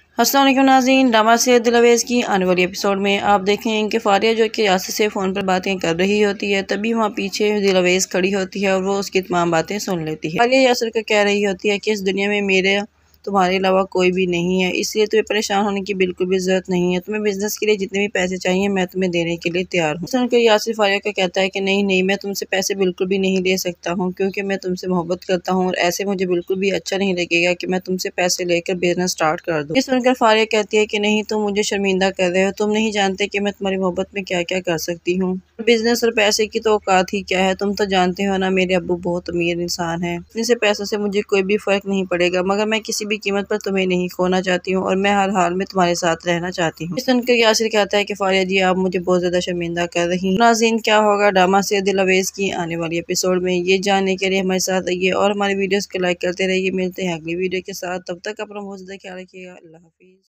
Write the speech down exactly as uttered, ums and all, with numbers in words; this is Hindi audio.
अस्सलाम वालेकुम नाज़रीन, ड्रामा से दिलअवेज़ की आने वाली एपिसोड में आप देखें कि फारिया जो कि यासिर से फ़ोन पर बातें कर रही होती है, तभी वहाँ पीछे दिलअवेज़ खड़ी होती है और वो उसकी तमाम बातें सुन लेती है। फारिया यासिर को कह रही होती है कि इस दुनिया में मेरे तुम्हारे अलावा कोई भी नहीं है, इसलिए तुम्हें परेशान होने की बिल्कुल भी ज़रूरत नहीं है। तुम्हें बिजनेस के लिए जितने भी पैसे चाहिए मैं तुम्हें देने के लिए तैयार हूँ। सुनकर यासिर फारिया को कहता है कि नहीं नहीं, मैं तुमसे पैसे बिल्कुल भी नहीं ले सकता हूँ, क्योंकि मैं तुमसे मोहब्बत करता हूँ और ऐसे मुझे बिल्कुल भी अच्छा नहीं लगेगा कि मैं तुमसे पैसे लेकर बिजनेस स्टार्ट कर दूँ। ये सुनकर फारिया कहती है कि नहीं, तुम मुझे शर्मिंदा कर रहे हो, तुम नहीं जानते कि मैं तुम्हारी मोहब्बत में क्या क्या कर सकती हूँ। बिजनेस और पैसे की तो औकात ही क्या है, तुम तो जानते हो ना, मेरे अब्बू बहुत अमीर इंसान है, इतने से पैसों से मुझे कोई भी फर्क नहीं पड़ेगा, मगर मैं किसी भी कीमत पर तुम्हें नहीं खोना चाहती हूँ और मैं हर हाल में तुम्हारे साथ रहना चाहती हूँ। सुनकर यासिर कहता है कि फारिया जी, आप मुझे बहुत ज्यादा शर्मिंदा कर रही हैं। नाज़रीन, क्या होगा ड्रामा से दिलअवेज़ की आने वाली एपिसोड में, ये जानने के लिए हमारे साथ रहिए और हमारी वीडियोस को लाइक करते रहिए। मिलते हैं अगली वीडियो के साथ, तब तक अपना बहुत ज्यादा ख्याल रखिएगा। अल्लाह हाफिज।